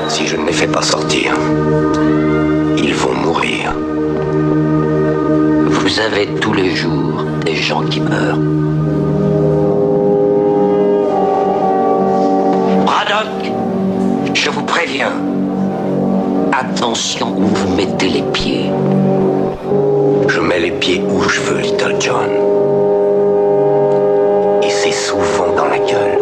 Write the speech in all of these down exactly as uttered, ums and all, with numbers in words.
Si je ne les fais pas sortir, ils vont mourir. Vous avez tous les jours des gens qui meurent. Braddock, je vous préviens. Attention où vous mettez les pieds. Je mets les pieds où je veux, Little John. Et c'est souvent dans la gueule.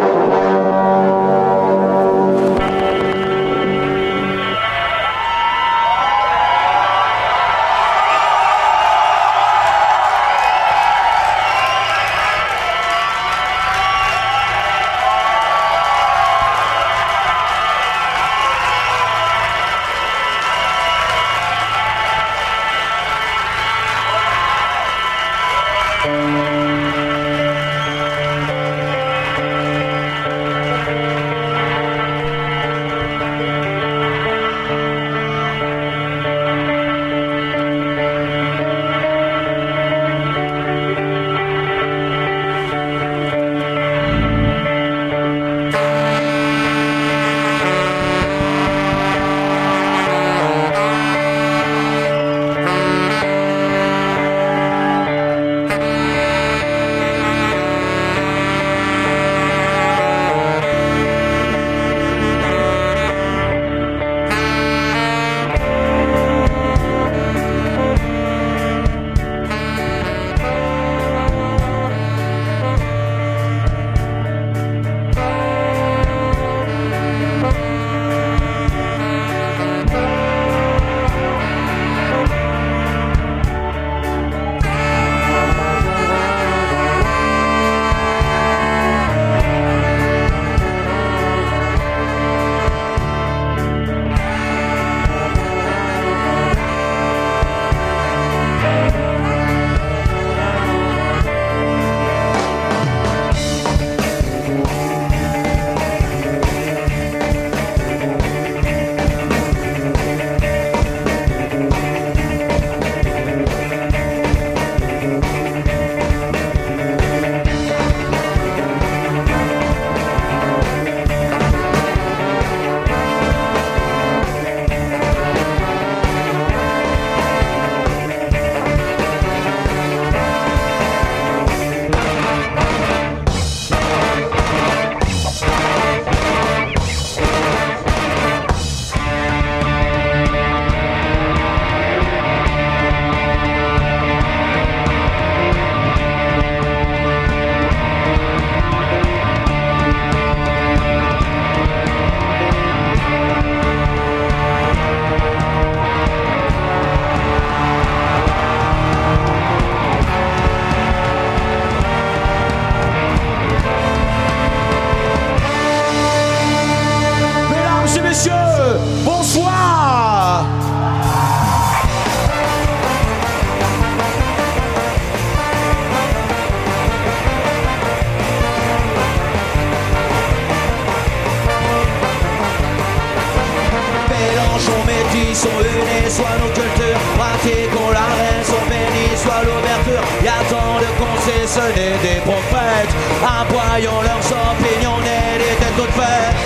Des prophètes, aboyons leurs opinions et les têtes toutes faites.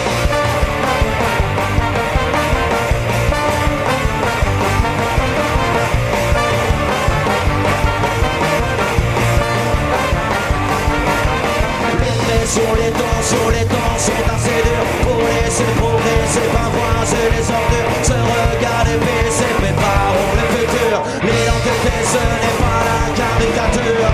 Les pressions, les tensions, les temps sont assez durs pour laisser progresser, pavoiser les ordures, se regarder baisser, préparons le futur. L'identité, ce n'est pas la caricature.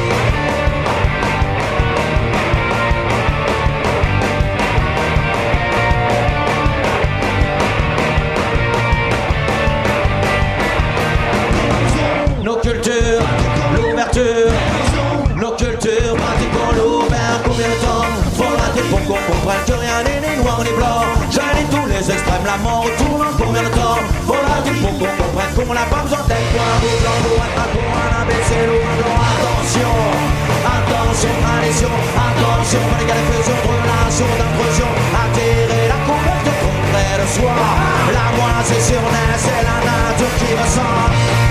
Nos cultures, l'ouverture, nos cultures, pratiquons l'ouvert. Combien de temps faudra-t-il pour qu'on comprenne que rien n'est ni noir ni blanc? J'allie tous les extrêmes, la mort retourne. Combien de temps faudra-t-il pour qu'on comprenne qu'on n'a pas besoin d'être point ou blanc pour être un con, un imbécile ou un blanc? Attention, attention, tradition, attention, pas d'égale fusion, de relation, d'intrusion, attirer la conquête de concret de soi. La moindre c'est sur c'est la nature qui ressent.